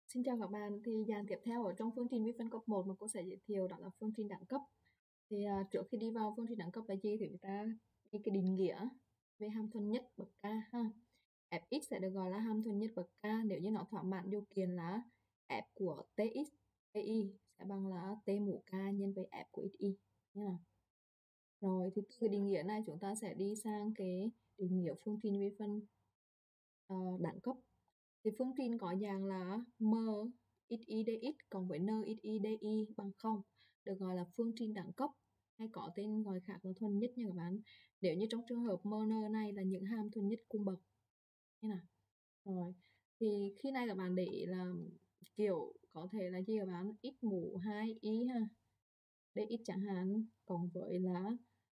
Xin chào các bạn, thì dạng tiếp theo ở trong phương trình vi phân cấp 1 mà cô sẽ giới thiệu đó là phương trình đẳng cấp. Thì trước khi đi vào phương trình đẳng cấp là gì thì chúng ta đi cái định nghĩa về hàm thuần nhất bậc k ha. Fx sẽ được gọi là hàm thuần nhất bậc k nếu như nó thỏa mãn điều kiện là f của tx, ti sẽ bằng là t mũ k nhân với f của xy nha. Rồi thì từ cái định nghĩa này chúng ta sẽ đi sang cái định nghĩa phương trình vi phân đẳng cấp. Thì phương trình có dạng là m xy dx cộng với n xy di bằng 0 được gọi là phương trình đẳng cấp, hay có tên gọi khác là thuần nhất nha các bạn. Nếu như trong trường hợp m n này là những hàm thuần nhất cung bậc như nào. Rồi thì khi này các bạn để ý là kiểu có thể là gì các bạn, x mũ 2 y ha dx chẳng hạn cộng với là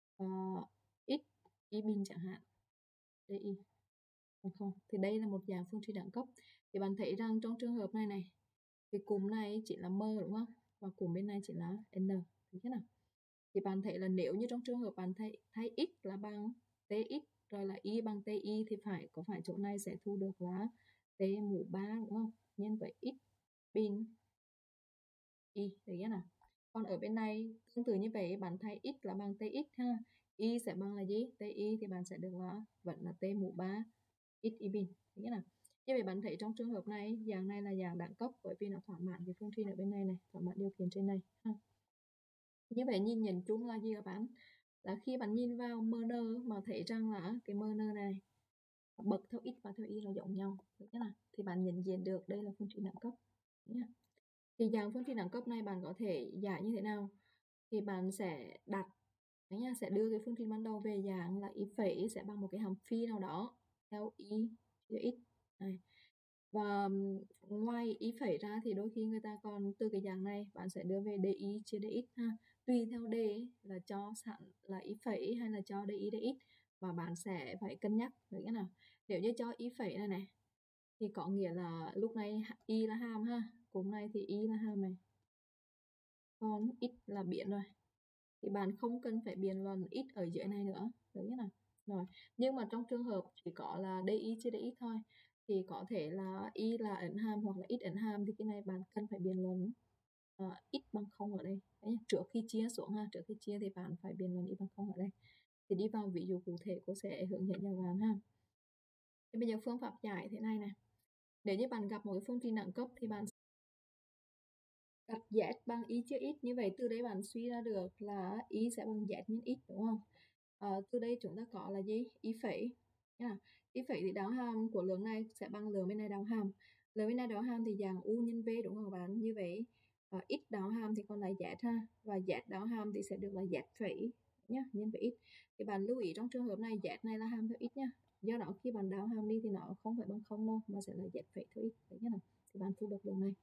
x y bình chẳng hạn di bằng 0, thì đây là một dạng phương trình đẳng cấp. Thì bạn thấy rằng trong trường hợp này này, cái cụm này chỉ là m đúng không, và cụm bên này chỉ là n, được chưa nào? Thì bạn thấy là nếu như trong trường hợp bạn thấy x là bằng tx rồi là y bằng ti thì có phải chỗ này sẽ thu được là t mũ 3 đúng không, nhân với x bình y, được chưa nào? Còn ở bên này tương tự như vậy, bạn thấy x là bằng tx ha, y sẽ bằng là gì, ti, thì bạn sẽ được là vẫn là t mũ 3 x y bình, được chưa nào? Như vậy bạn thấy trong trường hợp này dạng này là dạng đẳng cấp bởi vì nó thỏa mãn cái phương trình ở bên này này, thỏa mãn điều kiện trên này ha. Như vậy nhìn nhận chung là gì các bạn, là khi bạn nhìn vào mn mà thấy rằng là cái mn này bậc theo x và theo y là giống nhau, được chưa nào? Thì bạn nhận diện được đây là phương trình đẳng cấp nhé. Thì dạng phương trình đẳng cấp này bạn có thể giải như thế nào, thì bạn sẽ đặt nha, sẽ đưa cái phương trình ban đầu về dạng là y phẩy sẽ bằng một cái hàm phi nào đó theo y chia x này. Và ngoài y phẩy ra thì đôi khi người ta còn từ cái dạng này bạn sẽ đưa về di chia dx ha, tùy theo d là cho sẵn là y phẩy hay là cho di dx, và bạn sẽ phải cân nhắc được cái nào. Nếu như cho y phẩy này này thì có nghĩa là lúc này y là hàm ha, cụm này thì y là hàm này, còn x là biến rồi, thì bạn không cần phải biện luận x ở dưới này nữa, được chưa nào? Rồi, nhưng mà trong trường hợp chỉ có là di chia dx thôi thì có thể là y là ẩn hàm hoặc là x ẩn hàm, thì cái này bạn cần phải biện luận x bằng 0 ở đây. Đấy, trước khi chia xuống ha, trước khi chia thì bạn phải biện luận x bằng 0 ở đây. Thì đi vào ví dụ cụ thể cô sẽ hướng dẫn cho bạn ha. Thì bây giờ phương pháp giải thế này này, nếu như bạn gặp một cái phương trình đẳng cấp thì bạn đặt z bằng y chia x, như vậy từ đây bạn suy ra được là y sẽ bằng z nhân x đúng không? Từ đây chúng ta có là gì, y phẩy nha. Y phẩy thì đáo hàm của lượng này sẽ bằng lượng bên này đáo hàm, lượng bên này đáo hàm thì dạng u nhân v đúng không các bạn? Như vậy x đáo hàm thì còn là z ha, và z đáo hàm thì sẽ được là z phẩy nhá, nhân với x. Thì bạn lưu ý trong trường hợp này z này là hàm theo x nhá, do đó khi bạn đáo hàm đi thì nó không phải bằng 0 đâu mà sẽ là z phẩy theo x, đấy nhá. Thì bạn thu được lượng này.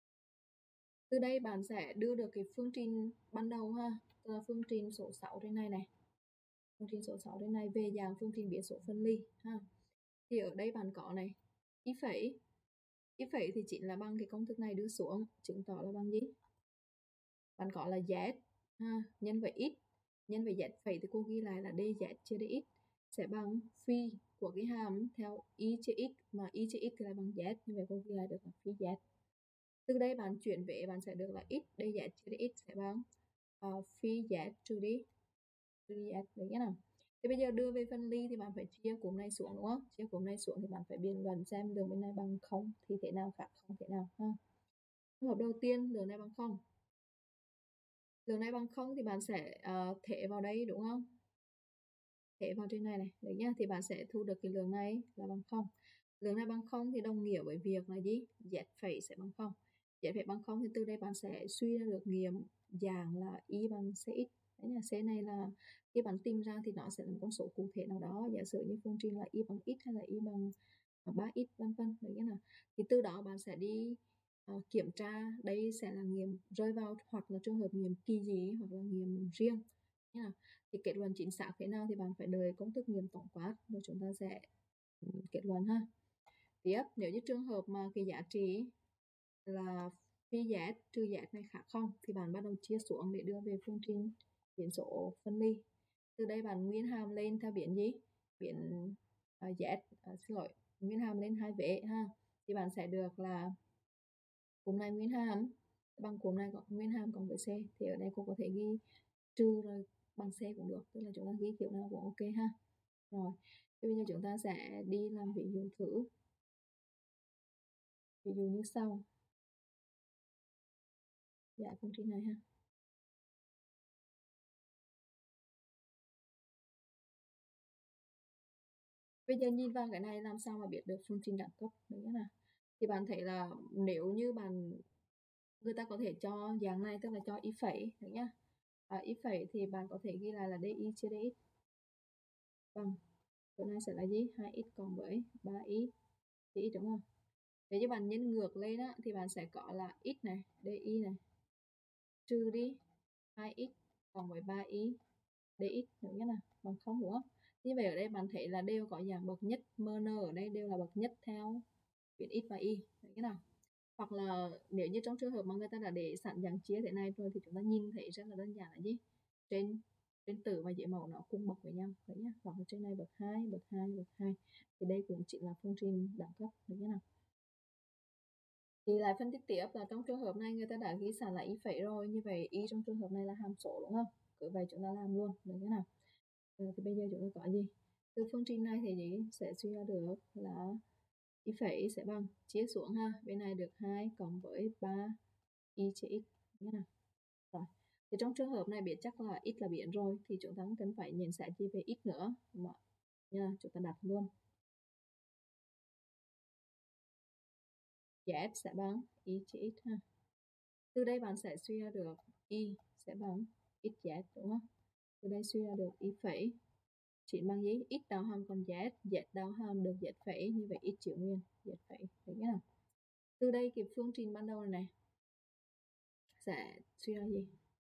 Từ đây bạn sẽ đưa được cái phương trình ban đầu ha, tức là phương trình số 6 trên này này. Phương trình số 6 trên này về dạng phương trình biến số phân ly ha. Thì ở đây bạn có này, y phẩy thì chính là bằng cái công thức này đưa xuống, chứng tỏ là bằng gì? Bạn có là z ha, nhân với x, nhân với z phẩy thì cô ghi lại là dz chia dx sẽ bằng phi của cái hàm theo y chia x, mà y chia x thì là bằng z, như vậy cô ghi lại được là phi z. Từ đây bạn chuyển về bạn sẽ được là x dz trừ dx sẽ bằng phi z trừ đi z, đấy nhé nào. Thì bây giờ đưa về phân ly thì bạn phải chia cụm này xuống đúng không? Chia cụm này xuống thì bạn phải biện luận xem đường bên này bằng 0 thì thế nào khác không thế nào ha. Trường hợp đầu tiên đường này bằng 0. Đường này bằng 0 thì bạn sẽ thể vào đây đúng không? Thể vào trên này này, đấy nhá, thì bạn sẽ thu được cái lượng này là bằng 0. Lượng này bằng 0 thì đồng nghĩa với việc là gì? Z phẩy sẽ bằng 0. Z phẩy bằng 0 thì từ đây bạn sẽ suy ra được nghiệm dạng là y bằng cx. Đấy là c này là khi bạn tìm ra thì nó sẽ là một con số cụ thể nào đó, giả sử như phương trình là y bằng x hay là y bằng 3x vân vân, đấy nhá. Thì từ đó bạn sẽ đi kiểm tra đây sẽ là nghiệm rơi vào hoặc là trường hợp nghiệm kỳ dị hoặc là nghiệm riêng nha. Thì kết luận chính xác thế nào thì bạn phải đợi công thức nghiệm tổng quát rồi chúng ta sẽ kết luận ha. Tiếp, nếu như trường hợp mà cái giá trị là phi z trừ z này khác 0 thì bạn bắt đầu chia xuống để đưa về phương trình biến số phân ly. Từ đây bạn nguyên hàm lên theo biến gì? Biến z, xin lỗi, nguyên hàm lên 2 vế ha. Thì bạn sẽ được là cụm này nguyên hàm bằng cụm này nguyên hàm cộng với c, thì ở đây cô có thể ghi trừ rồi bằng c cũng được, tức là chúng ta ghi kiểu nào cũng ok ha. Rồi bây giờ chúng ta sẽ đi làm ví dụ thử, ví dụ như sau, giải phương trình này ha. Bây giờ nhìn vào cái này làm sao mà biết được phương trình đẳng cấp đúng không nào? Thì bạn thấy là nếu như người ta có thể cho dạng này, tức là cho y phẩy được nhá. Y phẩy thì bạn có thể ghi lại là dy chia dx bằng chỗ này sẽ là gì? 2x cộng với 3y dx đúng không? Nếu như bạn nhân ngược lên á, thì bạn sẽ có là x này, dy này, trừ đi 2x cộng với 3y dx đúng nhá nào, bằng 0 đúng không? Như vậy ở đây bạn thấy là đều có dạng bậc nhất, m, n ở đây đều là bậc nhất theo biến x và y đúng nhá nào. Hoặc là nếu như trong trường hợp mà người ta đã để sẵn dạng chia thế này rồi thì chúng ta nhìn thấy rất là đơn giản là gì? Trên tử và dưới mẫu nó cùng bậc với nhau đấy nhá. Hoặc là trên này bậc 2, bậc 2, bậc 2. Thì đây cũng chỉ là phương trình đẳng cấp được nhá nào. Thì lại phân tích tiếp là trong trường hợp này người ta đã ghi sẵn là y phẩy rồi, như vậy y trong trường hợp này là hàm số đúng không? Cứ vậy chúng ta làm luôn được nhá nào. Thì bây giờ chúng ta có gì? Từ phương trình này thì gì sẽ suy ra được là y phẩy sẽ bằng, chia xuống ha, bên này được 2 cộng với 3 y chia x nhé nào. Rồi thì trong trường hợp này biết chắc là x là biến rồi thì chúng ta không cần phải nhận xét gì về x nữa mà nha, chúng ta đặt luôn z sẽ bằng y chia x ha. Từ đây bạn sẽ suy ra được y sẽ bằng xz đúng không? Từ đây suy ra được y phẩy chỉ bằng gì? X đào hàm còn z đào hàm được z phẩy, như vậy x chịu nguyên z phẩy đấy nhá. Từ đây cái phương trình ban đầu này sẽ suy ra gì?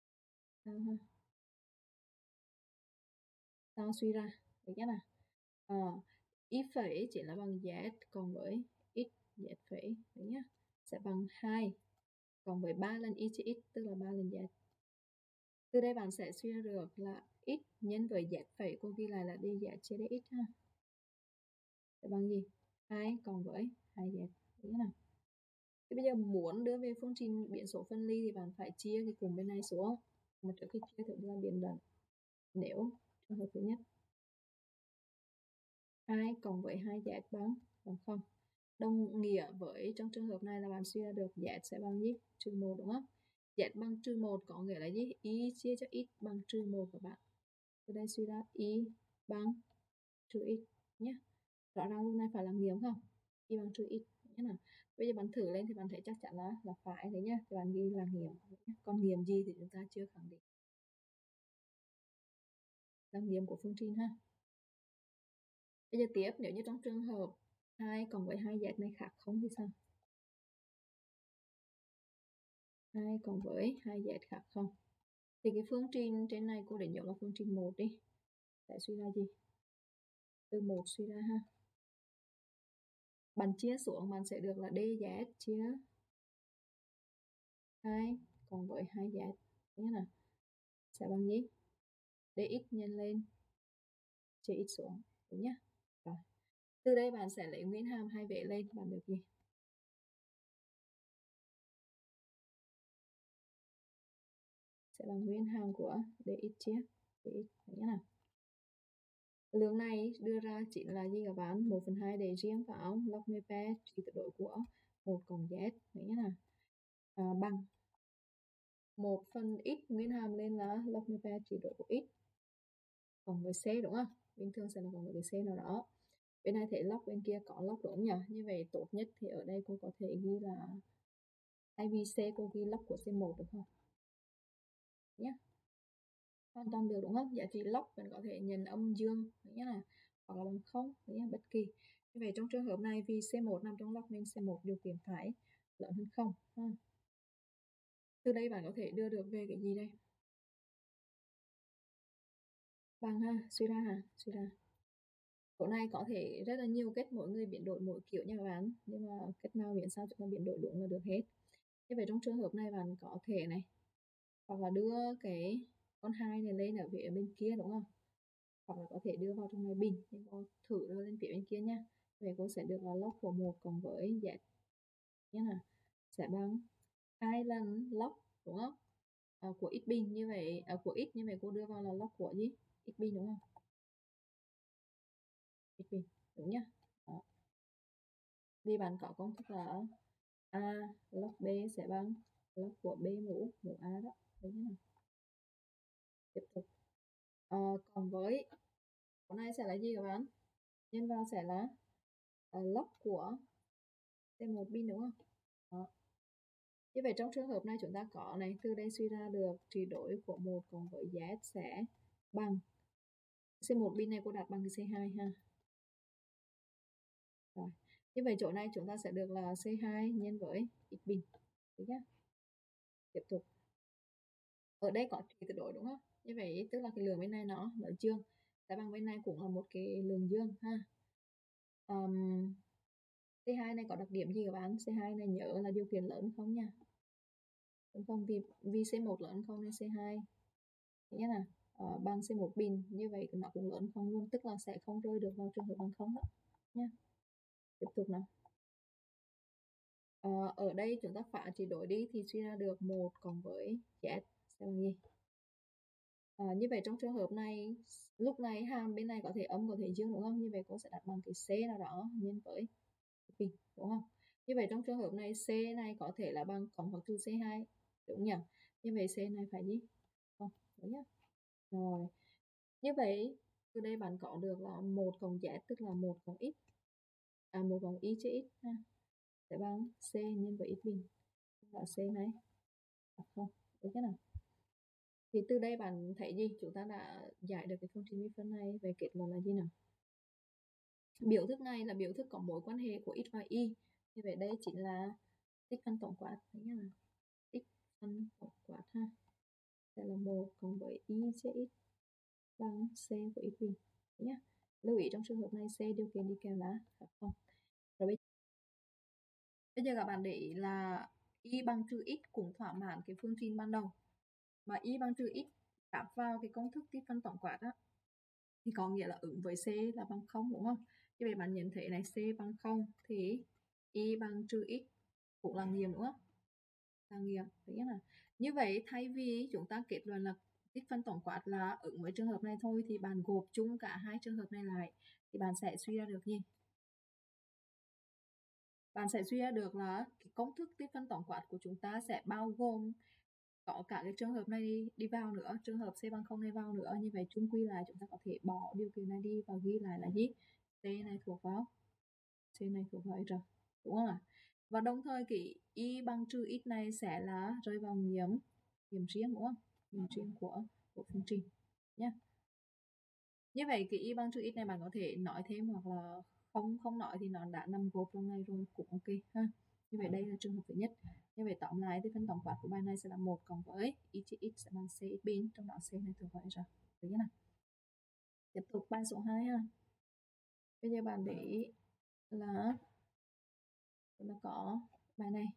Tao suy ra được nhá nào. Y phẩy chỉ là bằng z cộng với x z phẩy đấy nhá, sẽ bằng 2 cộng với 3 lần y chia x, tức là 3 lần z. Từ đây bạn sẽ suy ra được là x nhân với z phẩy, cô ghi lại là dz chia dx ha, sẽ bằng gì? 2 cộng với 2z đấy nào. Thì bây giờ muốn đưa về phương trình biến số phân ly thì bạn phải chia cái cùng bên này xuống, mà trước khi chia thì là biến đoạn. Nếu trường hợp thứ nhất 2 cộng với 2z bằng 0, đồng nghĩa với trong trường hợp này là bạn suy ra được z sẽ bằng gì? Trừ 1 đúng không? Z bằng trừ 1 có nghĩa là gì? Y chia cho x bằng trừ 1 các bạn. Từ đây suy ra y bằng trừ x nhé. Rõ ràng lúc này phải làm nghiệm không? Y bằng trừ x nhé nào. Bây giờ bạn thử lên thì bạn thấy chắc chắn là phải đấy nhá. Thì bạn ghi là nghiệm. Còn nghiệm gì thì chúng ta chưa khẳng định. Là nghiệm của phương trình ha. Bây giờ tiếp, nếu như trong trường hợp 2 cộng với 2z này khác 0 thì sao? 2 cộng với 2z khác 0. Thì cái phương trình trên này cô để nhớ là phương trình 1 đi. Sẽ suy ra gì? Từ 1 suy ra ha. Bạn chia xuống bạn sẽ được là dz chia 2 cộng với 2z. Nghĩa là sẽ bằng gì? Dx nhân lên chia x xuống. Đúng nhá. Rồi. Từ đây bạn sẽ lấy nguyên hàm hai vế lên, bạn được gì? Sẽ bằng nguyên hàm của dx chia dx. Nghĩa là lượng này đưa ra chính là gì các bạn? 1/2 để riêng vào log Nepal chỉ tuyệt đối của 1 cộng z. Đấy nhá. Bằng 1/x nguyên hàm lên là log Nepal chỉ đối của x cộng với c đúng không? Bình thường sẽ là cộng với c nào đó. Bên này thấy log, bên kia có log đúng nhỉ? Như vậy tốt nhất thì ở đây cô có thể ghi là thay vì c cô ghi log của c1 được không? Nhé. Hoàn toàn được đúng không? Giá trị log mình có thể nhận âm dương nghĩa là hoặc là bằng 0, bất kỳ. Như vậy trong trường hợp này vì C1 nằm trong log nên C1 điều kiện phải lớn hơn 0 ha. Từ đây bạn có thể đưa được về cái gì đây? Bằng ha, suy ra. Chỗ này có thể rất là nhiều cách, mỗi người biến đổi mỗi kiểu nha các bạn, nhưng mà cách nào miễn sao chúng ta biến đổi đúng là được hết. Như vậy trong trường hợp này bạn có thể này, hoặc là đưa cái con 2 này lên ở phía bên kia đúng không? Hoặc là có thể đưa vào trong này bình, nhưng cô thử đưa lên phía bên kia nha. Vậy cô sẽ được là log của 1 cộng với z nhé là sẽ bằng 2 lần log, đúng không? Của x bình như vậy, của x như vậy cô đưa vào là log của gì? X bình đúng không? X bình, đúng nhá. Đó. Vì bạn có công thức là a log b sẽ bằng log của b mũ a đó, đúng như nào? Tiếp tục. Còn với cái này sẽ là gì các bạn? Nhân vào sẽ là log của C1 bin đúng không? Đó. Như vậy trong trường hợp này chúng ta có này, từ đây suy ra được trị đổi của 1 cộng với Z sẽ bằng C1 bin này cô đặt bằng cái C2 ha. Rồi. Như vậy chỗ này chúng ta sẽ được là C2 nhân với x bình. Được nhá. Tiếp tục. Ở đây có trị tuyệt đối đúng không? Như vậy tức là cái lượng bên này nó dương, sẽ bằng bên này cũng là một cái lượng dương ha. C2 này có đặc điểm gì các bạn? C2 này nhớ là điều kiện lớn không nha. Đúng không? Vì C1 lớn không nên C2 nghĩa là bằng C1 bình, như vậy nó cũng lớn không luôn, tức là sẽ không rơi được vào trường hợp bằng không đó nha. Tiếp tục nào. Ở đây chúng ta phá trị đổi đi thì suy ra được 1 cộng với Z sẽ bằng gì? Như vậy trong trường hợp này lúc này hàm bên này có thể âm có thể dương đúng không? Như vậy cô sẽ đặt bằng cái C nào đó nhân với bình đúng không? Như vậy trong trường hợp này C này có thể là bằng cộng hoặc trừ C2 đúng nhỉ? Như vậy C này phải gì? Không, đúng nhá. Rồi. Như vậy từ đây bạn có được là 1 cộng Z tức là 1 cộng x. 1 cộng y chia x ha. Sẽ bằng C nhân với x bình. Và C này là không. Được chưa nào? Thì từ đây bạn thấy gì? Chúng ta đã giải được cái phương trình vi phân này về kết luận là gì nào? Biểu thức này là biểu thức có mối quan hệ của x và y. Như vậy đây chính là tích phân tổng quát. Thấy nhá, tích phân tổng quát ha. Sẽ là 1 cộng với y chia x bằng C của x bình. Thấy nhá. Lưu ý trong trường hợp này C điều kiện đi kèm là không. Rồi bây giờ các bạn để ý là y bằng trừ x cũng thỏa mãn cái phương trình ban đầu. Mà y bằng trừ x áp vào cái công thức tích phân tổng quát á thì có nghĩa là ứng với C là bằng 0 đúng không? Như vậy bạn nhận thấy này C bằng 0 thì y bằng trừ x cũng là nghiệm đúng không? Là nghiệm, thấy là như vậy thay vì chúng ta kết luận là tích phân tổng quát là ứng với trường hợp này thôi thì bạn gộp chung cả hai trường hợp này lại thì bạn sẽ suy ra được gì? Bạn sẽ suy ra được là cái công thức tích phân tổng quát của chúng ta sẽ bao gồm có cả cái trường hợp này đi vào nữa, trường hợp C bằng 0 này vào nữa. Như vậy chung quy lại chúng ta có thể bỏ điều kiện này đi và ghi lại là gì? C này thuộc vào R, đúng không ạ? Và đồng thời cái y bằng trừ x này sẽ là rơi vào nghiệm riêng đúng không? Nghiệm riêng của phương trình nhé. Như vậy cái y bằng trừ x này bạn có thể nói thêm hoặc là không nói thì nó đã nằm gộp trong này rồi cũng ok ha. Như vậy đây là trường hợp thứ nhất. Như vậy tóm lại thì phân tổng quát của bài này sẽ là 1 cộng với y chia x sẽ bằng C x bình, trong đó C này thuộc vào R. Được chưa nào? Tiếp tục bài số 2 ha. Bây giờ bạn để ý là chúng ta có bài này.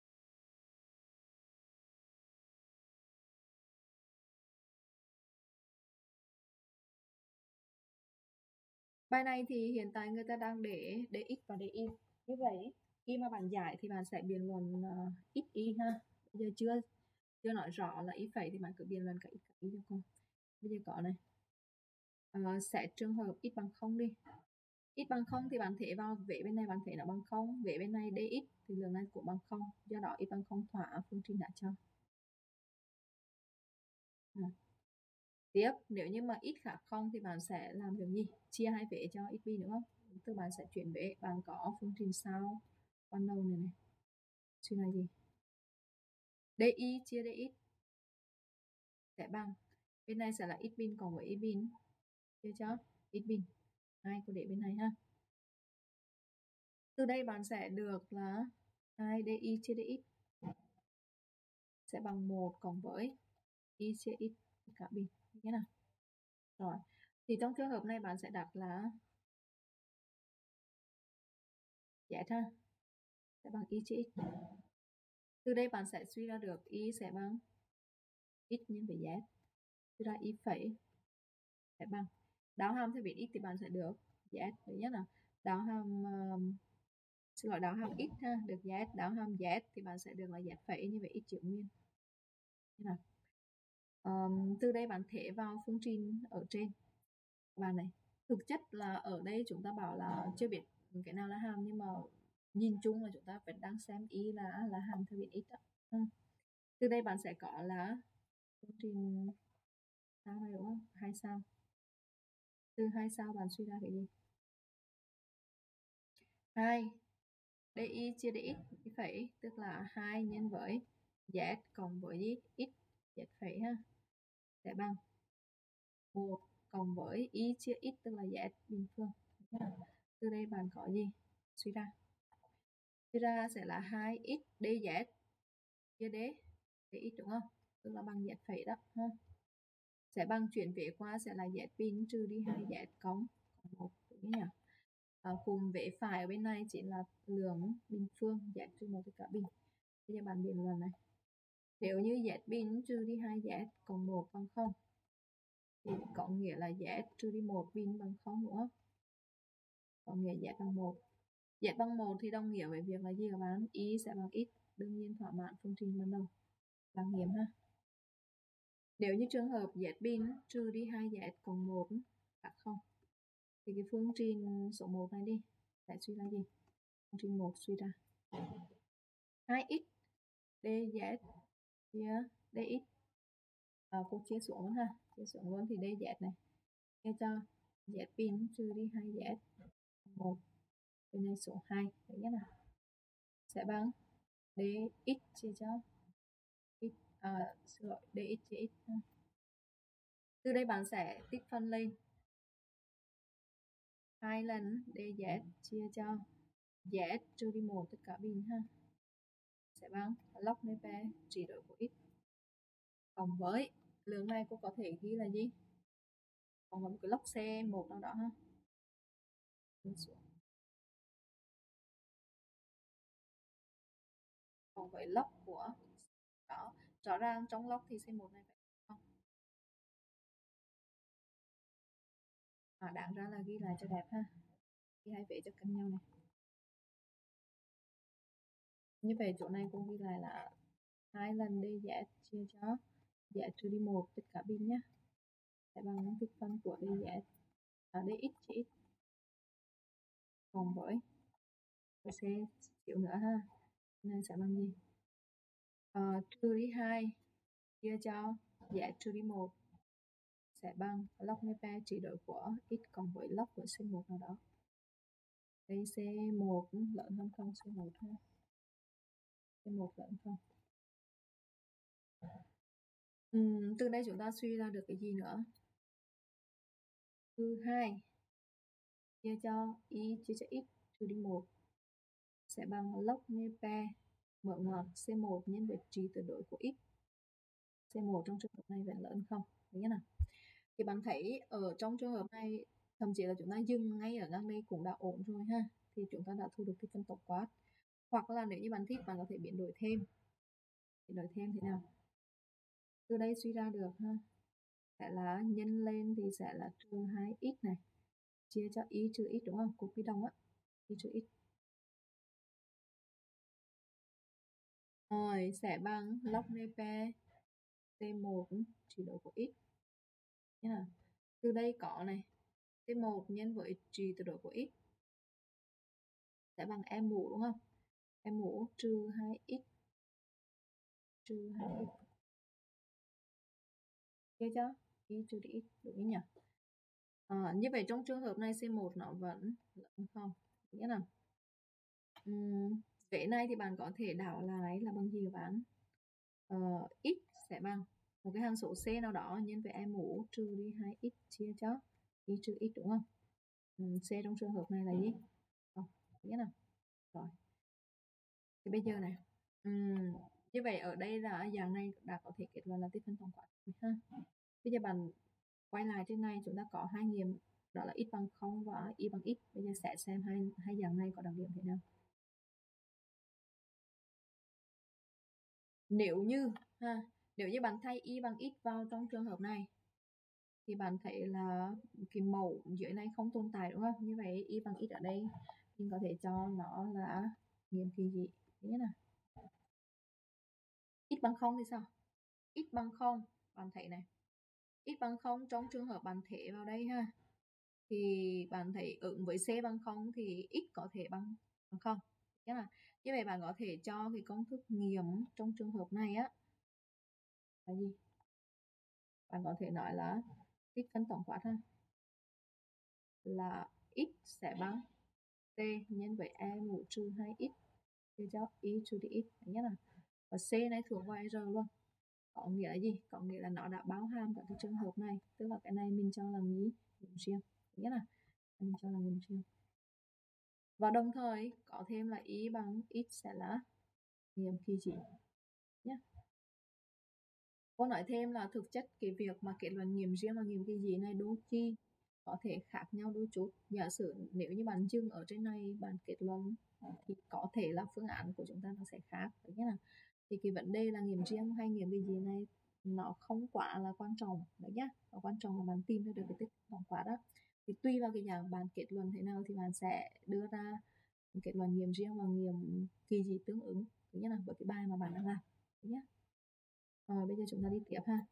Bài này thì hiện tại người ta đang để x và để y. Như vậy khi mà bạn giải thì bạn sẽ biên luận x y ha. Bây giờ chưa nói rõ là y phẩy thì bạn cứ biên luận cả x cả y cho con. Bây giờ có này. Sẽ trường hợp x bằng 0 đi. X bằng 0 thì bạn thể vào vế bên này bạn thấy nó bằng 0, vế bên này dx thì lượng này cũng bằng 0, do đó x bằng 0 thỏa phương trình đã cho. Tiếp, nếu như mà x khác 0 thì bạn sẽ làm được gì? Chia hai vế cho x bình đúng không? Tức bạn sẽ chuyển vế, bạn có phương trình sau ban đầu này này. Suy là gì? DY chia DX sẽ bằng, bên này sẽ là x bình cộng với y bình, chia cho x bình. Hai cô để bên này ha. Từ đây bạn sẽ được là 2 DY chia DX sẽ bằng 1 cộng với y chia x cả bình. Thế nào? Rồi. Thì trong trường hợp này bạn sẽ đặt là Z ha. Sẽ bằng y chia x. Từ đây bạn sẽ suy ra được y sẽ bằng x nhân với z. Suy ra y phẩy sẽ bằng, đáo hàm theo biến x thì bạn sẽ được z. Thứ nhất là đáo hàm xin lỗi, đảo hàm x ha, được z, đảo hàm z thì bạn sẽ được là z phẩy, như vậy x giữ nguyên. Từ đây bạn thể vào phương trình ở trên bạn này. Thực chất là ở đây chúng ta bảo là chưa biết cái nào là hàm, nhưng mà nhìn chung là chúng ta vẫn đang xem y là hàm theo biến x đó. Từ đây bạn sẽ có là phương trình sao này đúng không? 2 sao. Từ 2 sao bạn suy ra cái gì? 2 dy chia dx phẩy, tức là 2 nhân với z cộng với gì? X z phẩy ha, sẽ bằng 1 cộng với y chia x, tức là z bình phương. Từ đây bạn có gì? Suy ra sẽ là 2x dz chia dx đúng không? Tức là bằng z phẩy đó ha. Sẽ bằng chuyển vế qua sẽ là z bình trừ đi 2z cộng 1 đúng nhỉ? Cùng vế phải ở bên này chỉ là lượng bình phương z trừ 1 tất cả bình. Bây giờ bạn biện luận này. Nếu như z bình trừ đi 2z cộng 1 bằng 0 thì có nghĩa là z trừ đi 1 bình bằng 0 đúng không? Có nghĩa z bằng 1. Z bằng 1 thì đồng nghĩa với việc là gì các bạn? Y sẽ bằng x, đương nhiên thỏa mãn phương trình ban đầu. Bằng nghiệm ha. Nếu như trường hợp z bình trừ đi 2z cộng 1 khác 0 thì cái phương trình số 1 này đi sẽ suy ra gì? Phương trình 1 suy ra 2x dz chia dx. Cô chia xuống luôn ha, chia xuống luôn thì dz này chia cho z bình trừ đi 2z 1, bên này số 2 đấy nhé nào, sẽ bằng dx chia cho x, dx chia x. Từ đây bạn sẽ tích phân lên 2 lần dz chia cho z trừ đi 1 tất cả bình ha, sẽ bằng log p trị đổi của x cộng với lượng này cô có thể ghi là gì? Cộng với một cái log c1 nào đó ha. Cộng với log của đó. Rõ ràng trong log thì c1 này phải không? Đáng ra là ghi lại cho đẹp ha. Ghi hai vế cho cân nhau này. Như vậy chỗ này cô ghi lại là 2 lần dz chia cho z trừ đi 1 tất cả bình nhé, sẽ bằng tích phân của dz dx chia x cộng với c chịu nữa ha, nên sẽ bằng gì? Trừ đi 2 chia cho z trừ đi 1 sẽ bằng log p trị đổi của x cộng với log của c1 nào đó. Đây c1 lớn hơn 0 c1 ha, c1 lớn hơn. Từ đây chúng ta suy ra được cái gì nữa? Từ 2 chia cho y chia cho x trừ đi 1 sẽ bằng log p mở ngoặc c1 nhân với trị tuyệt đối của x. C1 trong trường hợp này vẫn lớn không? Đúng nhé nào? Thì bạn thấy ở trong trường hợp này thậm chí là chúng ta dừng ngay ở ngang đây cũng đã ổn rồi ha. Thì chúng ta đã thu được cái phân tổng quát. Hoặc là nếu như bạn thích bạn có thể biến đổi thêm. Biến đổi thêm thế nào? Từ đây suy ra được ha. Sẽ là nhân lên thì sẽ là trừ 2x này chia cho y trừ x đúng không? Cục quy đồng á. Y trừ x. Rồi sẽ bằng log p c1 trị đổi của x. Nha. Từ đây có này c1 nhân với trị tuyệt đối của x sẽ bằng e mũ đúng không? E mũ trừ 2x trừ 2x chia cho y trừ dx đúng nhỉ? Như vậy trong trường hợp này c1 nó vẫn lớn không? Nghĩa là vế này thì bạn có thể đảo lại là bằng gì các bạn? X sẽ bằng một cái hằng số c nào đó nhân với e mũ trừ đi 2x chia cho y trừ x đúng không? C trong trường hợp này là gì? Nghĩa là rồi. Thì bây giờ này như vậy ở đây là dạng này đã có thể kết luận là tích phân tổng quát ha. Bây giờ bạn quay lại trên này chúng ta có hai nghiệm đó là x bằng 0 và y bằng x. Bây giờ sẽ xem hai dạng này có đặc điểm thế nào. Nếu như bạn thay y bằng x vào trong trường hợp này thì bạn thấy là cái mẫu dưới này không tồn tại đúng không? Như vậy y bằng x ở đây mình có thể cho nó là nghiệm kỳ dị. Thứ nhất là x bằng 0 thì sao? X bằng 0, bạn thấy này, x bằng 0 trong trường hợp bạn thế vào đây ha, thì bạn thấy ứng với c bằng 0 thì x có thể bằng 0. Như vậy bạn có thể cho cái công thức nghiệm trong trường hợp này á là gì? Bạn có thể nói là tích phân tổng quát ha, là x sẽ bằng t nhân với e mũ trừ 2x thì cho y trừ dx. Nhớ là và c này thuộc vào r luôn. Có nghĩa là gì? Có nghĩa là nó đã bao hàm cả cái trường hợp này, tức là cái này mình cho là nghiệm riêng. Nghĩa là mình cho là nghiệm riêng. Và đồng thời có thêm là y bằng x sẽ là nghiệm kỳ dị nhé. Cô nói thêm là thực chất cái việc mà kết luận nghiệm riêng và nghiệm kỳ dị này đôi khi có thể khác nhau đôi chút. Giả sử nếu như bạn dừng ở trên này bạn kết luận thì có thể là phương án của chúng ta nó sẽ khác. Đấy nhá. Thì cái vấn đề là nghiệm riêng hay nghiệm kỳ dị này nó không quá là quan trọng đấy nhá. Và quan trọng là bạn tìm ra được cái tích tổng quát đó. Thì tùy vào cái dạng bạn kết luận thế nào thì bạn sẽ đưa ra kết luận nghiệm riêng và nghiệm kỳ dị tương ứng. Thứ nhất là với cái bài mà bạn đang làm nhé. Rồi bây giờ chúng ta đi tiếp ha.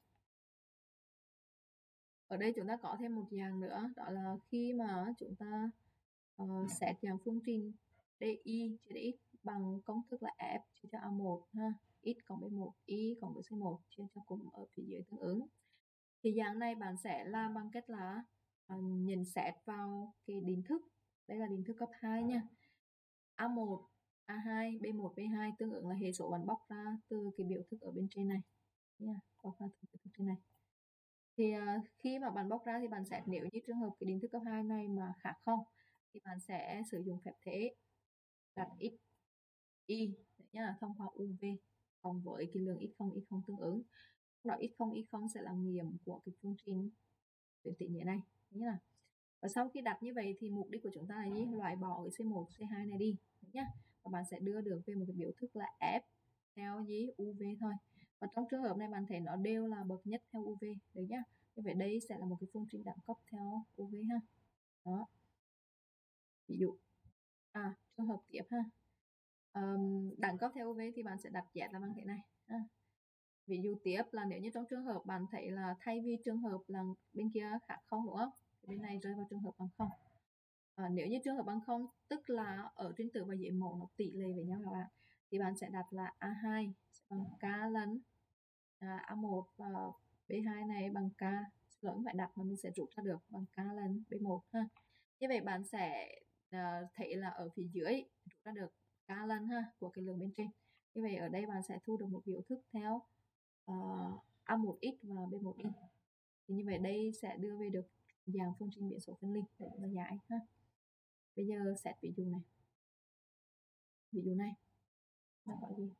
Ở đây chúng ta có thêm một dạng nữa, đó là khi mà chúng ta xét dạng phương trình DI chia dx bằng công thức là F chia cho A1 ha, x cộng B1, y cộng với C1 chia cho cùng ở phía dưới tương ứng. Thì dạng này bạn sẽ làm bằng cách là nhận xét vào cái định thức. Đây là định thức cấp 2 nha. A1, A2, B1, B2 tương ứng là hệ số bạn bóc ra từ cái biểu thức ở bên trên này nha, bóc ra từ biểu thức trên này. Thì khi mà bạn bóc ra thì bạn sẽ, nếu như trường hợp cái định thức cấp 2 này mà khác không thì bạn sẽ sử dụng phép thế đặt x y nhá, thông qua uv cộng với cái lượng x0 y0 tương ứng. Đó x0 y0 sẽ là nghiệm của cái phương trình tuyến tỉ nghĩa này nhá. Và sau khi đặt như vậy thì mục đích của chúng ta là gì? Loại bỏ cái C1, C2 này đi nhá. Và bạn sẽ đưa được về một cái biểu thức là F theo gì? UV thôi. Và trong trường hợp này bạn thấy nó đều là bậc nhất theo UV đấy nhá. Như vậy đây sẽ là một cái phương trình đẳng cấp theo UV ha. Đó. Ví dụ trường hợp tiếp ha. Đẳng cấp theo UV thì bạn sẽ đặt Z là bằng thế này ha. Ví dụ tiếp là nếu như trong trường hợp bạn thấy là thay vì trường hợp là bên kia khác không đúng không? Thì bên này rơi vào trường hợp bằng không. Nếu như trường hợp bằng không tức là ở trên tử và dưới mẫu nó tỷ lệ với nhau các bạn, thì bạn sẽ đặt là A2 sẽ bằng K lần A1 và B2 này bằng K, lỗi phải đặt mà mình sẽ rút ra được bằng K lần B1 ha. Như vậy bạn sẽ thấy là ở phía dưới rút ra được K lần ha của cái lượng bên trên. Như vậy ở đây bạn sẽ thu được một biểu thức theo A1x và B1y. Thì như vậy đây sẽ đưa về được dạng phương trình biến số phân ly để chúng ta giải ha. Bây giờ xét ví dụ này. Ví dụ này nó có gì?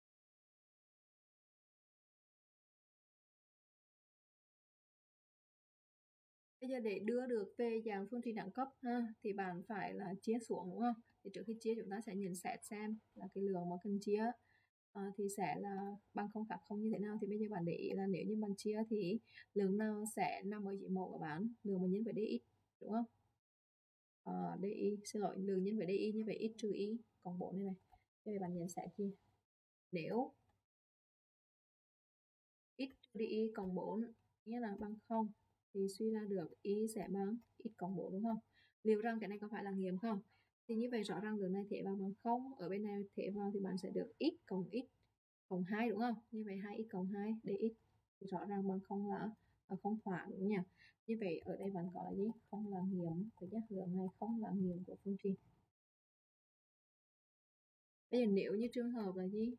Bây giờ để đưa được về dạng phương trình đẳng cấp ha, thì bạn phải là chia xuống đúng không? Thì trước khi chia chúng ta sẽ nhận xét xem là cái lượng mà cần chia thì sẽ là bằng không khác không như thế nào. Thì bây giờ bạn để ý là nếu như bạn chia thì lượng nào sẽ nằm ở dưới mẫu của bạn, lượng mà nhân với dx đúng không? DI, xin lỗi, lượng nhân với DI như vậy x trừ y cộng 4 này này. Bây giờ bạn nhận xét gì? Nếu x trừ DI cộng 4 nghĩa là bằng 0 thì suy ra được y sẽ bằng x cộng 4 đúng không? Liệu rằng cái này có phải là nghiệm không? Thì như vậy rõ ràng lượng này thể vào bằng 0, ở bên này thể vào thì bạn sẽ được x cộng 2 đúng không? Như vậy 2x cộng 2 dx thì rõ ràng bằng 0 là không thỏa đúng nhỉ? Như vậy ở đây bạn có là gì? Không là nghiệm, phải nhắc lượng này không là nghiệm của phương trình. Bây giờ nếu như trường hợp là gì?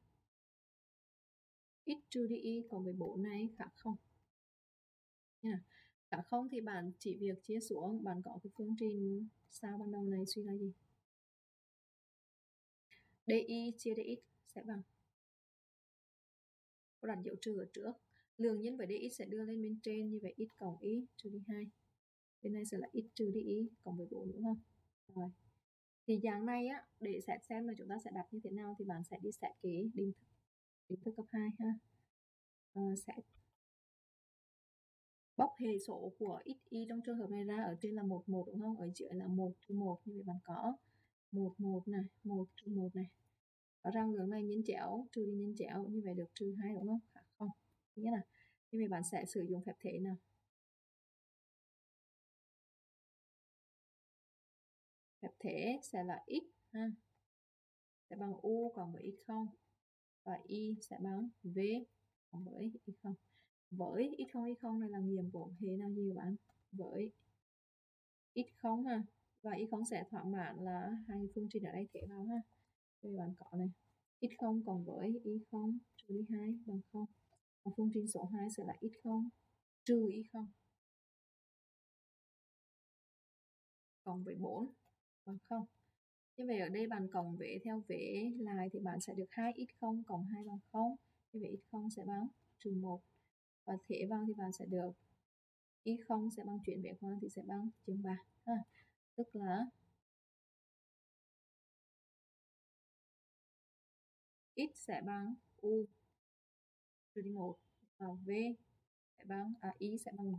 X trừ đi cộng với 4 này khác không? Nha. Khác không thì bạn chỉ việc chia xuống, bạn có cái phương trình sao ban đầu này suy ra gì? DI chia DX sẽ bằng, cô đặt dấu trừ ở trước, lượng nhân với DX sẽ đưa lên bên trên, như vậy x cộng y trừ đi 2. Bên này sẽ là x trừ đi cộng với 4 đúng không? Rồi. Thì dạng này á, để xét xem là chúng ta sẽ đặt như thế nào thì bạn sẽ đi xét cái định thức cấp 2 ha. Xét bóc hệ số của x y trong trường hợp này ra, ở trên là 11 đúng không? Ở dưới là 1 trừ 1, như vậy bạn có 1 này, 1 trừ 1 này. Rõ ràng hướng này nhân chéo, trừ đi nhân chéo, như vậy được trừ 2 đúng không? Khác không? Nghĩa là như vậy bạn sẽ sử dụng phép thế nào? Phép thế sẽ là x ha, sẽ bằng u cộng với x không, và y sẽ bằng v cộng với x không. Với x không này là nghiệm của hệ nào gì các bạn? Với x không ha, và x không sẽ thỏa mãn là hai phương trình ở đây thế vào ha. Đây bạn có này, x không cộng với y không trừ đi 2 bằng 0. Và phương trình số 2 sẽ là x không trừ y không cộng với 4 bằng 0. Như vậy ở đây bạn cộng vế theo vế lại thì bạn sẽ được 2x0 cộng 2 bằng 0. Như vậy x0 sẽ bằng trừ 1. Và thế vào thì bạn sẽ được y0 sẽ bằng chuyển vế qua thì sẽ bằng chừng 3 ha. Tức là x sẽ bằng u trừ đi 1 và v sẽ bằng y sẽ bằng v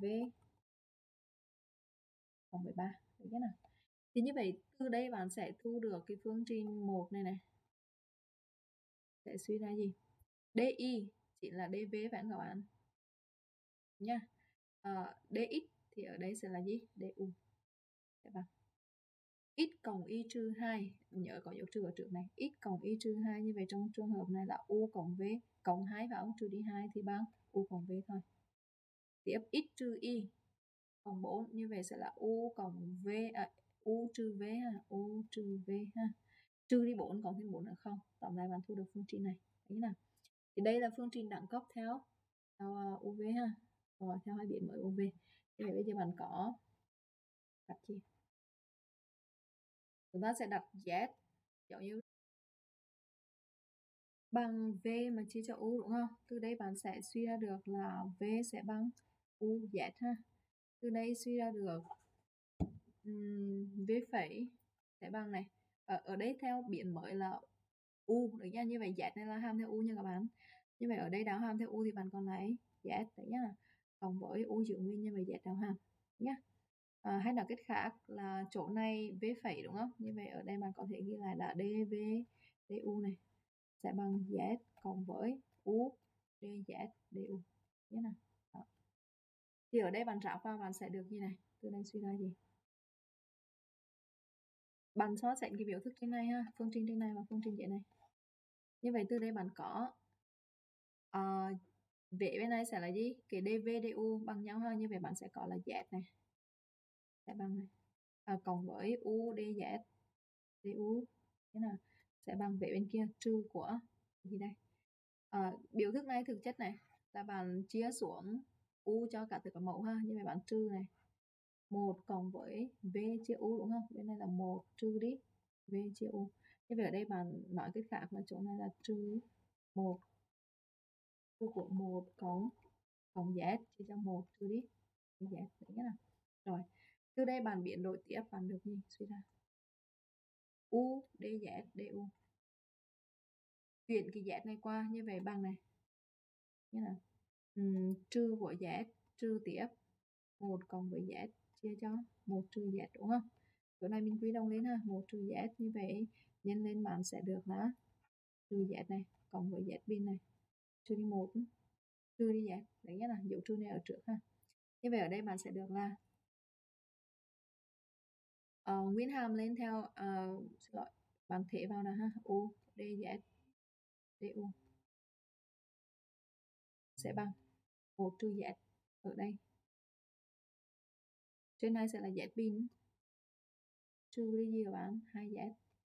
cộng với 3. Được chưa nào? Thì như vậy từ đây bạn sẽ thu được cái phương trình 1 này này. Sẽ suy ra gì? DI chỉ là DV phải không các bạn? Nha. DX thì ở đây sẽ là gì? DU. Sẽ bằng x cộng y trừ 2, nhớ có dấu trừ ở trước này, x cộng y trừ 2, như vậy trong trường hợp này là u cộng v cộng 2 và ông trừ đi 2 thì bằng u cộng v thôi. Tiếp x trừ y cộng 4, như vậy sẽ là u cộng v, u trừ v ha, u trừ v ha, trừ đi 4 cộng thêm 4 là 0. Tóm lại bạn thu được phương trình này. Đấy nào. Thì đây là phương trình đẳng cấp theo UV ha, rồi theo hai biến mới UV. Thì bây giờ bạn có đặt gì? Chúng ta sẽ đặt Z giống như bằng V mà chia cho U đúng không? Từ đây bạn sẽ suy ra được là V sẽ bằng UZ ha. Từ đây suy ra được V phẩy sẽ bằng này. Ở đây theo biến mới là U, được nha. Như vậy Z này là hàm theo U nha các bạn. Như vậy ở đây đảo hàm theo U thì bạn còn lấy Z đấy nhá. Cộng với U giữ nguyên, như vậy Z đảo hàm nhá. Hay nói cách khác là chỗ này V phẩy đúng không? Như vậy ở đây bạn có thể ghi lại là dV du này sẽ bằng Z cộng với U dz du nhé nào. Đó. Thì ở đây bạn ráp vào bạn sẽ được như này. Từ đây suy ra gì? Bạn so sánh cái biểu thức trên này ha, phương trình trên này và phương trình dưới này. Như vậy từ đây bạn có vế bên này sẽ là gì? Cái dv du bằng nhau ha. Như vậy bạn sẽ có là Z này sẽ bằng này cộng với U dz du thế nào sẽ bằng vế bên kia trừ của gì đây? Biểu thức này thực chất này là bạn chia xuống U cho cả từ cả mẫu ha. Như vậy bạn trừ này 1 cộng với V chia U đúng không? Bên này là 1 trừ đi V chia U. Như vậy ở đây bạn nói cách khác là chỗ này là trừ 1 trừ của 1 cộng Z chia cho 1 trừ đi Z đấy nhá. Rồi từ đây bạn biến đổi tiếp bạn được gì? Suy ra U dz du. Chuyển cái Z này qua như vậy bằng này. Như là trừ của Z trừ tiếp 1 cộng với Z chia cho 1 trừ Z đúng không? Chỗ này mình quy đồng lên ha, 1 trừ Z như vậy nhân lên bạn sẽ được là trừ Z này cộng với Z bin này trừ đi 1 trừ đi Z. Đấy nhá, là dấu trừ này ở trước ha. Như vậy ở đây bạn sẽ được là nguyên hàm lên theo xin lỗi, bạn thế vào là ha, U dz du sẽ bằng 1 trừ Z ở đây. Trên này sẽ là Z bin trừ đi gì các bạn? 2Z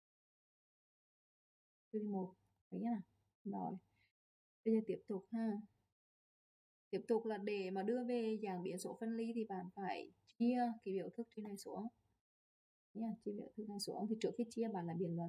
trừ đi 1. Đấy nhá. Rồi. Bây giờ tiếp tục ha. Tiếp tục là để mà đưa về dạng biến số phân ly thì bạn phải chia cái biểu thức trên này xuống. Nha, chia biểu thức này xuống thì trước khi chia bạn là biện luận.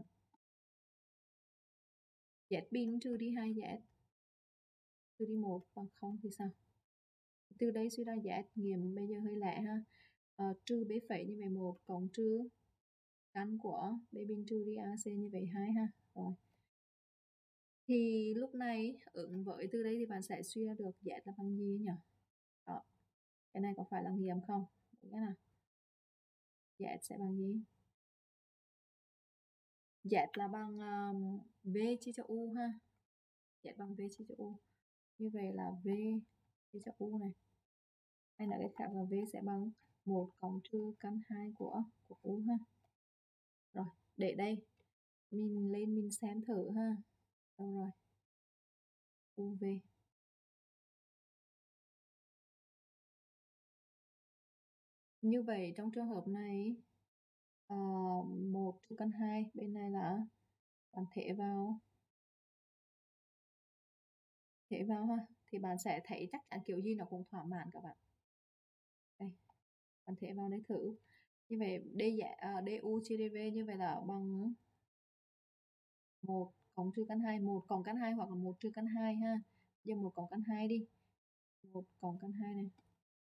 Z bin trừ đi 2Z trừ đi 1 bằng 0 thì sao? Từ đây suy ra Z nghiệm bây giờ hơi lẻ ha. Trừ B phẩy như vậy 1 cộng trừ căn của B bin trừ đi AC như vậy 2 ha. Rồi. Thì lúc này ứng với từ đây thì bạn sẽ suy ra được Z là bằng gì nhỉ? Đó. Cái này có phải là nghiệm không? Đúng nào? Z sẽ bằng gì? Z là bằng V chia cho U ha. Z bằng V chia cho U. Như vậy là V chia cho U này. Hay nói cách khác là V sẽ bằng 1 cộng trừ căn 2 của U ha. Rồi, để đây. Mình lên mình xem thử ha. Đâu rồi? UV. Như vậy trong trường hợp này 1 trừ căn 2, bên này là bạn thể vào ha, thì bạn sẽ thấy chắc chắn kiểu gì nó cũng thỏa mãn các bạn. Đây, bạn thể vào đây thử. Như vậy DU chia DV như vậy là bằng 1 cộng trừ căn 2, 1 cộng căn 2 hoặc là 1 trừ căn 2 ha. Giờ 1 cộng căn 2 đi. 1 cộng căn 2 này.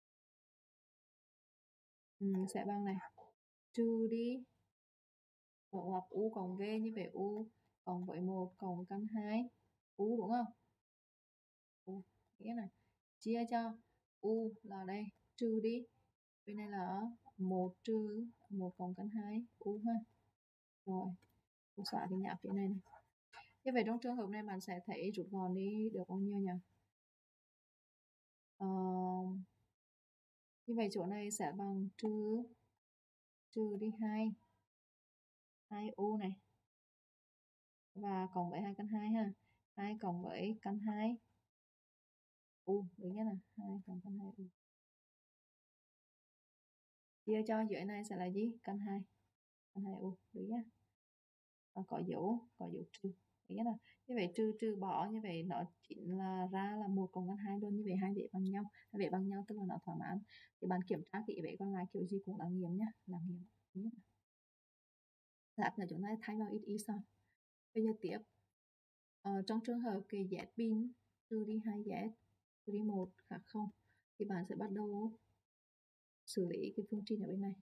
Sẽ bằng này. Trừ đi một ngoặc U cộng V, như vậy U cộng với 1 cộng căn 2 U đúng không? U nghĩa là chia cho U là đây, trừ đi bên này là 1 trừ 1 cộng căn 2 U ha. Rồi tôi xóa cái nháp phía này này. Như vậy trong trường hợp này bạn sẽ thấy rút gọn đi được bao nhiêu nhỉ? Như vậy chỗ này sẽ bằng trừ đi 2 U này và cộng với 2 căn 2 ha. 2 cộng với căn 2 U, đúng nhé, là 2 cộng căn 2 U. Chia cho dưới này sẽ là gì? Căn 2 U, đúng nhé. Có dấu trừ, đúng nhé. Như vậy trừ bỏ, như vậy nó chính là ra là 1 cộng căn 2 luôn. Như vậy hai vế bằng nhau, tức là nó thỏa mãn. Thì bạn kiểm tra kỹ vế còn lại kiểu gì cũng là nghiệm nhé, là nghiệm. Lát nữa chúng ta thay vào ít sau. Bây giờ tiếp, trong trường hợp cái Z bin trừ đi 2Z trừ đi 1 khác 0 thì bạn sẽ bắt đầu xử lý cái phương trình ở bên này.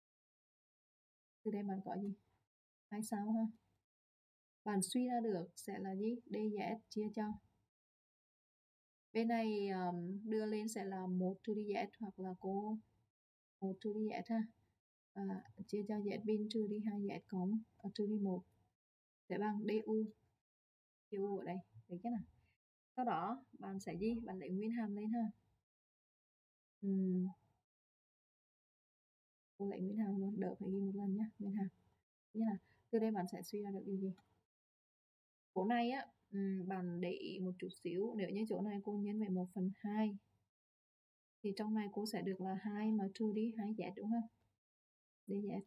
Từ đây bạn có gì? 2 sao ha. Bạn suy ra được sẽ là gì? DZ chia cho bên này đưa lên sẽ là 1 trừ đi Z hoặc là 1 trừ đi Z ha. Chia cho Z bin trừ đi 2Z cộng trừ đi 1 sẽ bằng DU. DU ở đây, được chứ nào? Sau đó bạn sẽ gì? Bạn lấy nguyên hàm lên ha. Cô lấy nguyên hàm luôn, đỡ phải ghi một lần nhé, nguyên hàm. Như là từ đây bạn sẽ suy ra được điều gì? Chỗ này á, bạn để ý một chút xíu, nếu như chỗ này cô nhân với 1/2 thì trong này cô sẽ được là 2 mà trừ đi 2Z đúng không? DZ.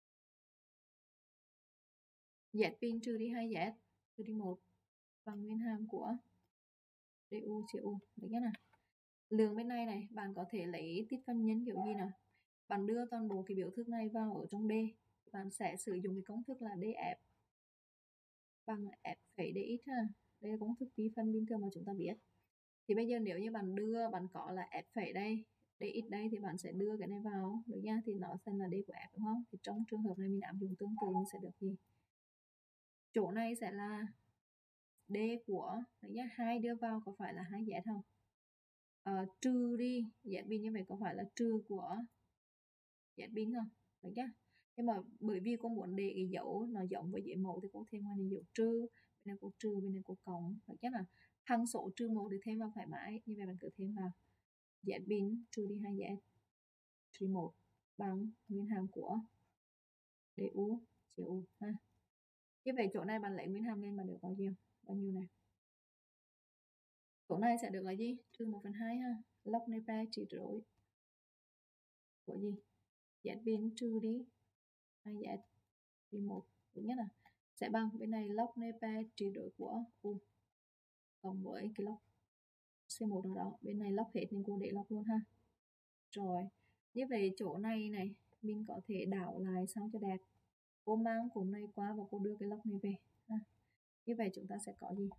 Z pin trừ đi 2Z trừ đi 1 bằng nguyên hàm của DU chia U. Đấy nhá nào. Lượng bên này bạn có thể lấy tích phân nhân kiểu gì nào? Bạn đưa toàn bộ cái biểu thức này vào ở trong D. Bạn sẽ sử dụng cái công thức là DF bằng F phẩy DX ha. Đây là công thức vi phân bình thường mà chúng ta biết. Thì bây giờ nếu như bạn có là F phẩy đây, DX đây thì bạn sẽ đưa cái này vào, được nha, thì nó sẽ là D của F đúng không? Thì trong trường hợp này mình áp dụng tương tự mình sẽ được gì? Chỗ này sẽ là D của, được nhá, 2 đưa vào có phải là 2Z không? Trừ đi Z bin, như vậy có phải là trừ của Z bin không? Được nhá. Nhưng mà bởi vì cô muốn để cái dấu nó giống với dãy mẫu thì cô thêm ngoài này dấu trừ, bên này cô trừ, bên này cô cộng, được nhá. Là hằng số trừ 1 thì thêm vào thoải mái, như vậy bạn cứ thêm vào Z bin trừ đi 2Z trừ 1 bằng nguyên hàm của DU chia U ha. Như vậy chỗ này bạn lấy nguyên hàm lên mà được bao nhiêu? Bao nhiêu này? Chỗ này sẽ được là gì? Trừ 1/2 ha. Log này ba chỉ rối của gì? Z bin trừ đi 2Z trừ 1, đúng nhất là sẽ bằng bên này log này ba trừ đổi của U cộng với cái log C1 đó. Bên này log hết nên cô để log luôn ha. Rồi, như vậy chỗ này mình có thể đảo lại sao cho đẹp. Cô mang cụm này qua và cô đưa cái log này về ha. Như vậy chúng ta sẽ có gì?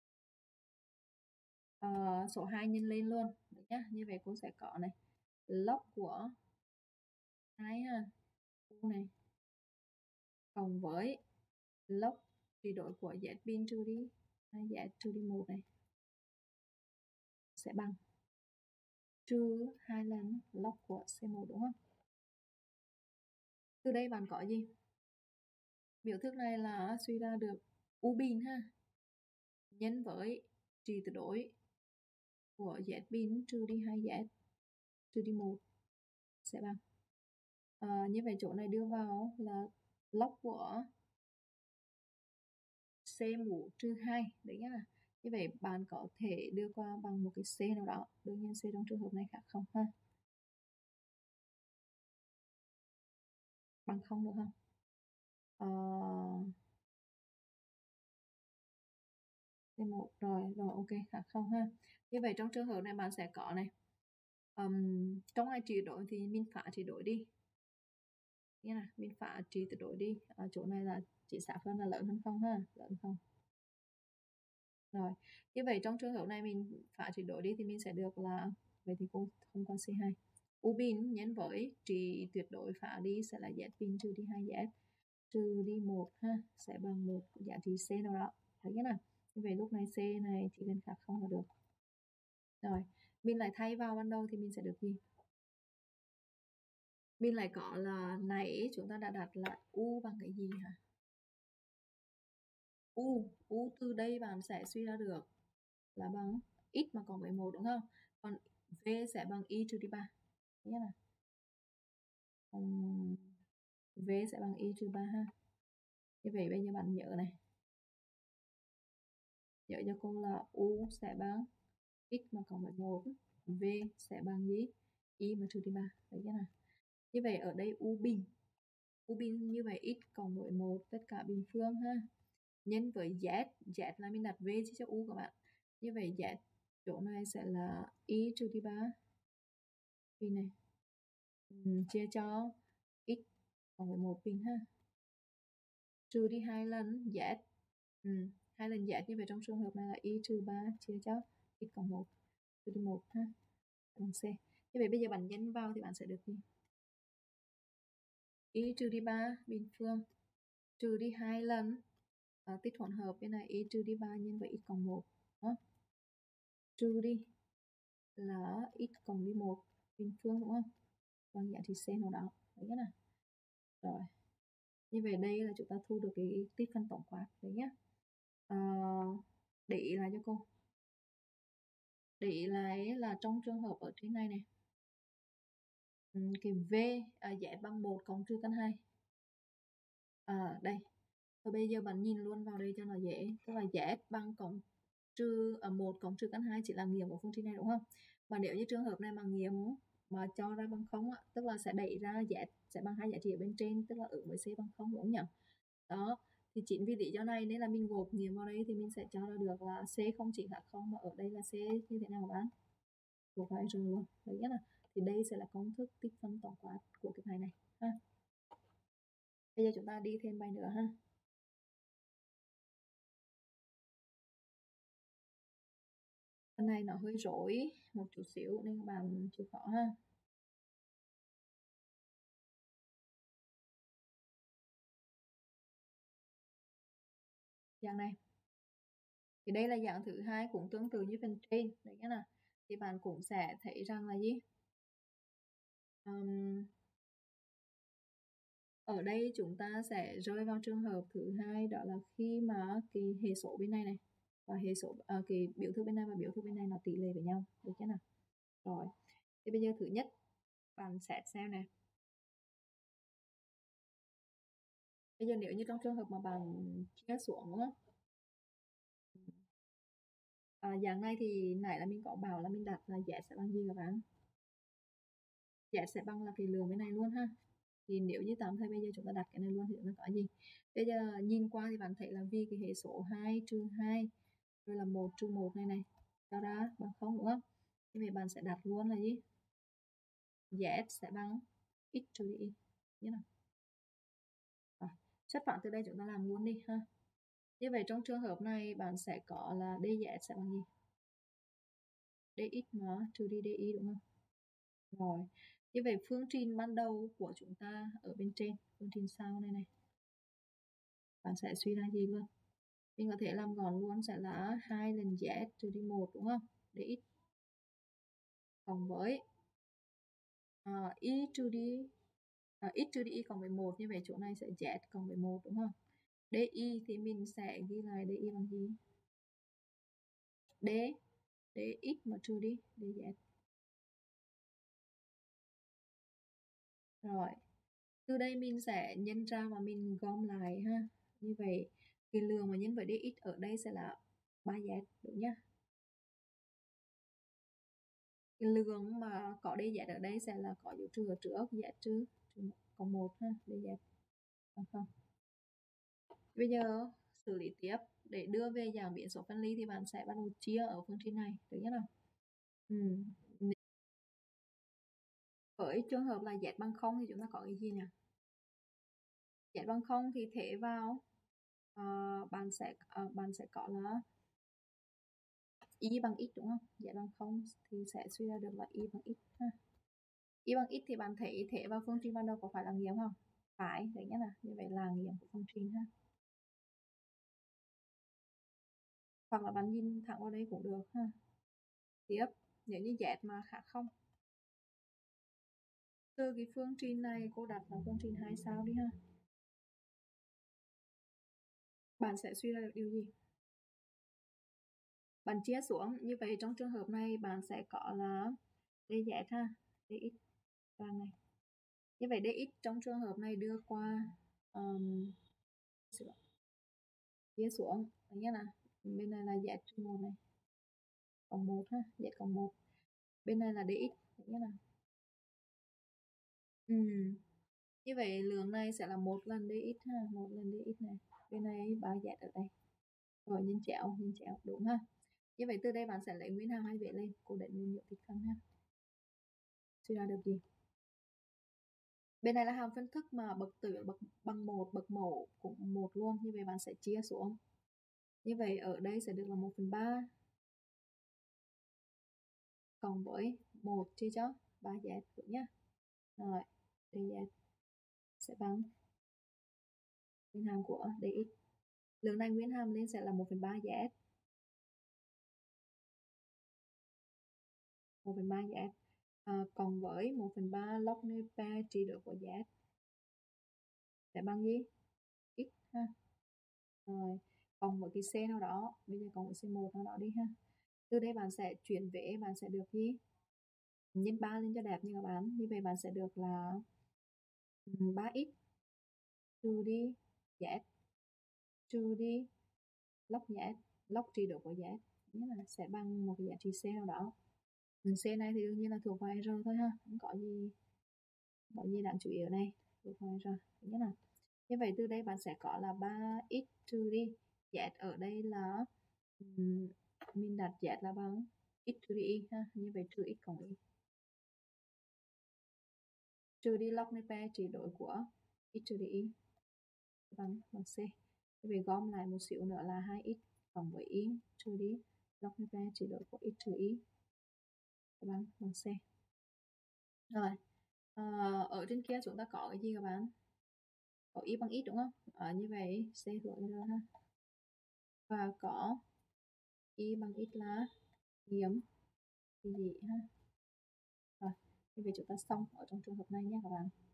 Số 2 nhân lên luôn đấy nhá. Như vậy cô sẽ có này log của 2 ha, U này cộng với log trừ đổi của Z bin trừ đi 2Z trừ đi 1 này sẽ bằng trừ 2 lần log của C1 đúng không? Từ đây bạn có gì? Biểu thức này là suy ra được u bin ha, nhân với trị tuyệt đối của z bin trừ đi 2z trừ đi 1 sẽ bằng như vậy chỗ này đưa vào là log của c mũ trừ 2 đấy nhá. Như vậy bạn có thể đưa qua bằng một cái c nào đó, đương nhiên c trong trường hợp này khác không ha, bằng không được không? C1 rồi ok, khác không ha. Như vậy trong trường hợp này bạn sẽ có này, trong hai trị đối thì mình phá trị đối đi nghe này, mình phá trị tuyệt đối đi, chỗ này là chỉ xác hơn là lớn hơn không ha, lớn không. Rồi như vậy trong trường hợp này mình phá trị đối đi thì mình sẽ được là, vậy thì cô thông qua C2 u bin nhân với trị tuyệt đối phá đi sẽ là z bin trừ đi 2z trừ đi 1 ha, sẽ bằng một giá trị c nào đó, thấy chưa nào. Như vậy lúc này c này chỉ cần khác không là được. Rồi mình lại thay vào ban đầu thì mình sẽ được gì? Mình lại có là nãy chúng ta đã đặt là u bằng cái gì hả? U từ đây bạn sẽ suy ra được là bằng x mà cộng với 1 đúng không? Còn v sẽ bằng y trừ đi 3. Thế nhá nào. V sẽ bằng y trừ 3 ha. Như vậy bây giờ bạn nhớ này. Nhớ cho cô là u sẽ bằng x mà cộng với 1, v sẽ bằng gì? Y mà trừ đi 3. Đấy chưa nào? Như vậy ở đây u bin như vậy x cộng với 1 tất cả bình phương ha, nhân với z là mình đặt v cho u các bạn. Như vậy z chỗ này sẽ là y trừ đi 3 bình này, chia cho x cộng với 1 bình ha, trừ đi 2 lần z, 2 lần z, như vậy trong trường hợp này là y trừ 3 chia cho x cộng 1 trừ đi 1 ha, bằng c. Như vậy bây giờ bạn nhân vào thì bạn sẽ được gì? Y trừ đi 3 bình phương trừ đi 2 lần tích hỗn hợp bên này y trừ đi 3 nhân với x cộng 1 đó. Trừ đi là x cộng đi 1 bình phương đúng không? Bằng giá trị c nào đó. Đấy nhá nào. Rồi. Như vậy đây là chúng ta thu được cái tích phân tổng quát đấy nhá. Để ý lại cho cô. Để ý lại là trong trường hợp ở trên này này. Cái v z bằng 1 cộng trừ căn 2. Đây. Và bây giờ bạn nhìn luôn vào đây cho nó dễ. Tức là z bằng cộng trừ 1 cộng trừ căn 2 chỉ là nghiệm của phương trình này đúng không? Và nếu như trường hợp này mà nghiệm mà cho ra bằng 0 á, tức là sẽ đẩy ra z sẽ bằng hai giá trị ở bên trên, tức là ứng với c bằng 0 đúng không nhỉ? Đó, thì chính vì lý do này nên là mình gộp nghiệm vào đây thì mình sẽ cho ra được là c không chỉ khác 0 mà ở đây là c như thế nào các bạn? Gộp vào r luôn. Đấy nhá. Thì đây sẽ là công thức tích phân tổng quát của cái bài này ha. Bây giờ chúng ta đi thêm bài nữa ha. Cái này nó hơi rối một chút xíu nên các bạn chịu khó ha. Dạng này thì đây là dạng thứ hai cũng tương tự như phần trên đấy nhá nào. Thì bạn cũng sẽ thấy rằng là gì? Ở đây chúng ta sẽ rơi vào trường hợp thứ hai, đó là khi mà cái hệ số bên này này và hệ số cái biểu thức bên này và biểu thức bên này nó tỷ lệ với nhau, được chưa nào? Rồi thì bây giờ thứ nhất bạn xét xem này. Bây giờ nếu như trong trường hợp mà bạn chia xuống đúng không? Dạng này thì nãy là mình có bảo là mình đặt là z sẽ bằng gì các bạn? Z sẽ bằng là cái lượng bên này luôn ha. Thì nếu như tạm thời bây giờ chúng ta đặt cái này luôn thì nó có gì? Bây giờ nhìn qua thì bạn thấy là vì cái hệ số 2 trừ 2 rồi là 1 trừ 1 này này cho ra bằng 0 đúng không? Như vậy bạn sẽ đặt luôn là gì? Z sẽ bằng x trừ đi y. Như nào? Rồi, xuất phát từ đây chúng ta làm luôn đi ha. Như vậy trong trường hợp này bạn sẽ có là dz sẽ bằng gì? Dx mà trừ đi dy đúng không? Rồi, như vậy phương trình ban đầu của chúng ta ở bên trên, phương trình sau này này, bạn sẽ suy ra gì luôn? Mình có thể làm gọn luôn sẽ là 2 lần z trừ đi 1 đúng không? Dx cộng với y trừ đi x trừ đi y cộng với 1, như vậy chỗ này sẽ z cộng với 1 đúng không? DI thì mình sẽ ghi lại DI bằng gì? D, DX mà trừ đi DZ. Rồi, từ đây mình sẽ nhân ra và mình gom lại ha. Như vậy, cái lượng mà nhân với DX ở đây sẽ là 3Z, đúng nhá. Cái lượng mà có DZ ở đây sẽ là có dấu trừ ở trước, Z trừ cộng 1 ha, DZ. Đúng không? Bây giờ xử lý tiếp để đưa về dạng biến số phân ly thì bạn sẽ bắt đầu chia ở phương trình này, được nhé nào? Với trường hợp là z bằng 0 thì chúng ta có cái gì nhỉ? Z bằng 0 thì thế vào bạn sẽ có là y bằng x, đúng không? Z bằng 0 thì sẽ suy ra được là y bằng x ha. Y bằng x thì bạn thấy thế vào phương trình ban đầu có phải là nghiệm không? Phải, đấy nhé là như vậy là nghiệm của phương trình ha. Hoặc là bạn nhìn thẳng vào đây cũng được ha. Tiếp, nếu như z mà khác 0, từ cái phương trình này cô đặt là phương trình 2 sao đi ha. Bạn sẽ suy ra được điều gì? Bạn chia xuống, như vậy trong trường hợp này bạn sẽ có là dz ha, dx vàng này. Như vậy dx trong trường hợp này đưa qua chia xuống, nhé là bên này là z trừ 1 này, cộng 1 ha, z cộng 1. Bên này là dx, nhé là như vậy lượng này sẽ là 1 lần dx ha, 1 lần dx này. Bên này 3z ở đây. Rồi nhân chéo đúng ha. Như vậy từ đây bạn sẽ lấy nguyên hàm hai vế lên, cố định nguyên hiệu tích phân ha. Suy ra được gì? Bên này là hàm phân thức mà bậc tử bậc bằng 1, bậc mẫu cũng 1 luôn, như vậy bạn sẽ chia xuống. Như vậy ở đây sẽ được là 1/3 cộng với 1 chia cho 3z đúng nhá. Rồi, dz sẽ bằng nguyên hàm của dx. Lượng này nguyên hàm lên sẽ là 1/3z. 1/3z cộng với 1/3 log p trị độ của z sẽ bằng gì? X ha. Rồi, cộng với cái c nào đó, bây giờ cộng với c1 nào đó đi ha. Từ đây bạn sẽ chuyển vế, bạn sẽ được gì? Nhân 3 lên cho đẹp như các bạn. Như vậy bạn sẽ được là 3x trừ đi z trừ đi log z, log trị độ của z, nghĩa là sẽ bằng một cái giá trị c nào đó. C này thì đương nhiên là thuộc vào R thôi ha, không có gì đáng chú ý ở đây, thuộc vào R. Nghĩa là như vậy từ đây bạn sẽ có là 3x trừ đi z ở đây là mình đặt z là bằng x trừ đi y ha, như vậy trừ x cộng y trừ đi log p trị độ của x trừ đi y bằng c. Như vậy gom lại một xíu nữa là 2x cộng với y trừ đi log p trị độ của x trừ y bằng c. Rồi ở trên kia chúng ta có cái gì các bạn? Có y bằng x đúng không? Như vậy c thuộc R ha. Và có y bằng x là nghiệm thì gì ha. Rồi, như vậy chúng ta xong ở trong trường hợp này nhé các bạn.